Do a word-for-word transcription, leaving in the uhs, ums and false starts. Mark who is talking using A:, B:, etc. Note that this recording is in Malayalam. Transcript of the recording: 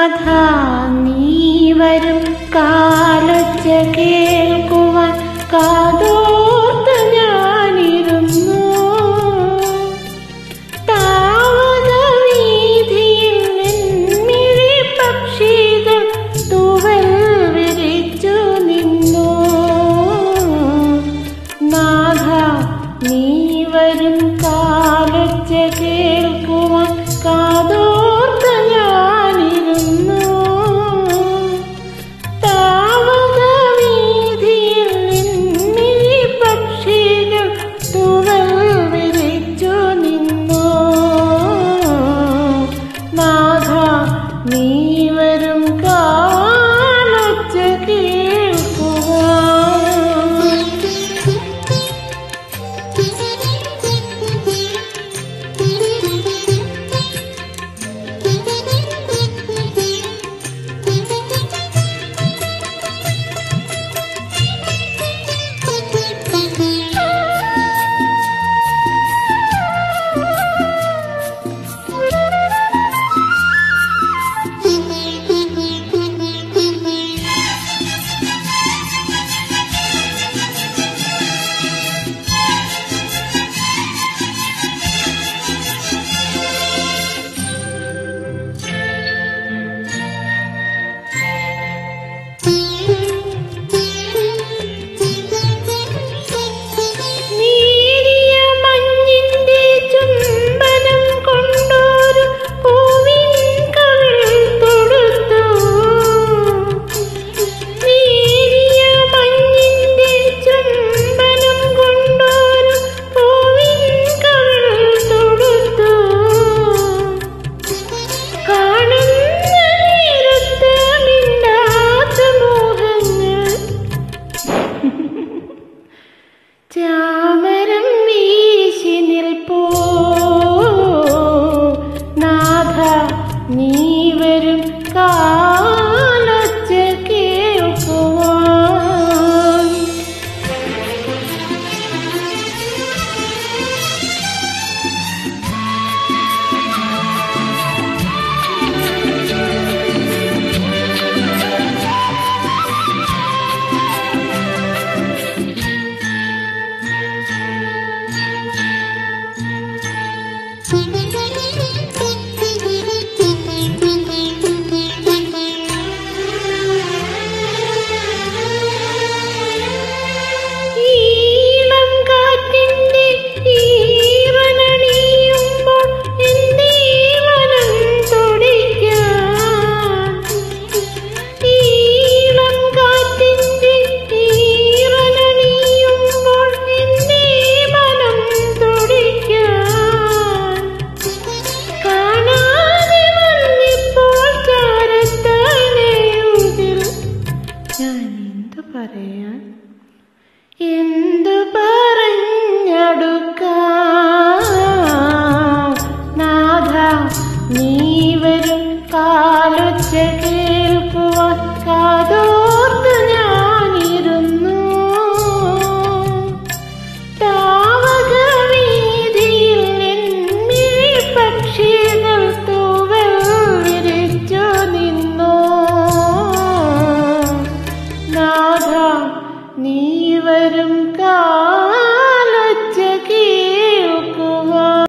A: നാഥ നീ വരും കാലൊച്ച കേൾക്കുവാൻ കാതോർത്ത് ഞാനിരുന്നു. താവക വീഥിയിൽ നിൻമിഴി പക്ഷികൾ തൂവൽ വിരിച്ചു നിന്നു. നാഥ നീ വരും കാലൊച്ച കേൾക്കുവാൻ കാതോർത്ത് ഞാനിരുന്നു. താവക വീഥിയിൽ നിൻമിഴി പക്ഷികൾ തൂവൽ വിരിച്ചു നിന്നു. നാഥ നീ വരും കാലൊച്ച കേൾക്കുവാൻ. നീരിയ മഞ്ഞിന്റെ ചുംബനം കൊണ്ടൊരു പൂവിൻ കവിൾ തൊടുത്തു. നീരിയ മഞ്ഞിന്റെ ചുംബനം കൊണ്ടൊരു പൂവിൻ കവിൾ തൊടുത്തു. കാണുന്ന നേരത്ത് മിണ്ടാത്ത മോഹങ്ങൾ ചാമരം വീശി നിൽപ്പൂ. നാഥ നീ വരും കാലൊച്ച കേൾക്കുവാൻ. ഈളം കാറ്റിന്റെ ഈറനണിയുമ്പോൾ എന്റെ മനം തുടിക്കാൻ. ഈളം കാറ്റിന്റെ ഈറനണിയുമ്പോൾ എന്റെ മനം തുടിക്കാൻ. കാണാതെ വന്നിപ്പോൾ ചാരത്തണയുതിൽ ഞാൻ എന്തു പറയാൻ, എന്തു പറഞ്ഞടുക്കാം. നാഥ നീ